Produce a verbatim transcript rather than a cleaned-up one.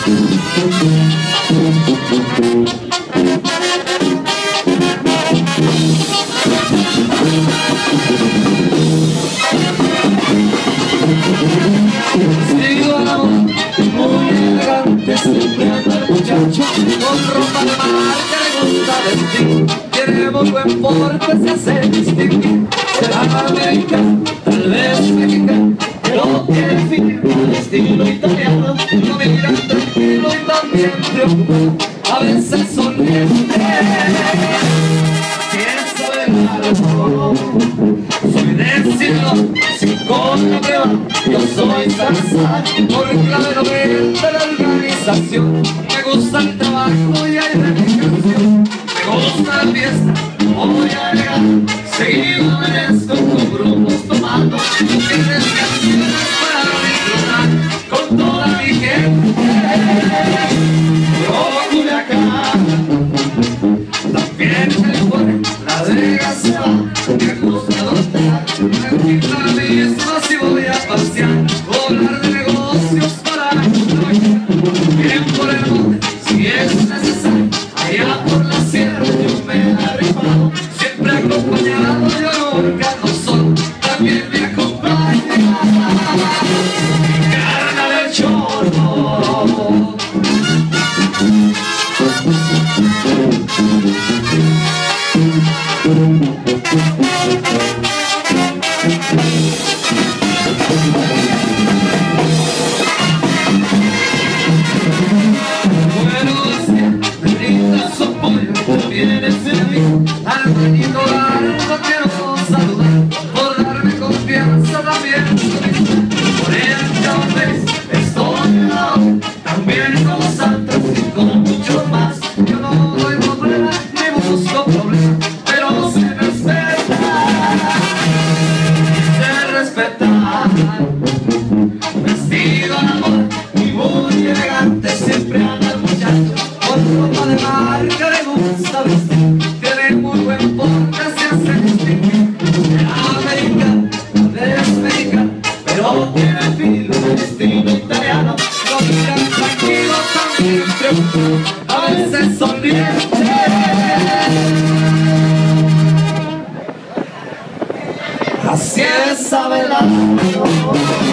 Sigo la voz, muy elegante, siempre anda el muchacho con ropa de marca, le gusta vestir, tiene muy buen porte, se hace distinguir. Será americano, tal vez mexicano, pero tiene firma al estilo italiano. Lo mira tranquilo y también preocupado, a veces sonriente. Si sabe algo, soy de siglo, sin contra prueba, yo soy salsa, por clave noventa la organización. Me gusta el trabajo y hay dedicación, me gusta la fiesta, voy a llegar, seguido amanezco con grupos tomando, tienes canciones para disfrutar con toda mi gente. Como Culiacán, también California, Las Vegas se va, me gusta dondear, me gusta la misma si voy a pasear, volar de negocios para Colombia, bien por el monte, si es necesario, allá por la sierra yo me he rifado, siempre acompañado, yo nunca no solo, también me acompaña mi carna del chorro. Buenos días, me brinda su apoyo, también es el mío, al manito largo quiero saludar, por darme confianza también, por el café estoy al lado, también con Santos y con muchos más, yo no doy problema ni busco problemas, pero se respeta, se respeta, vestido en amor y muy elegante, siempre anda el muchacho, con ropa de marca le gusta vestir, tiene muy buen porte, se hace distinguir, americano, es mexicano, pero tiene filo de estilo italiano, lo miran tranquilo, también preocupado, a veces sonriente. Así es, sabe la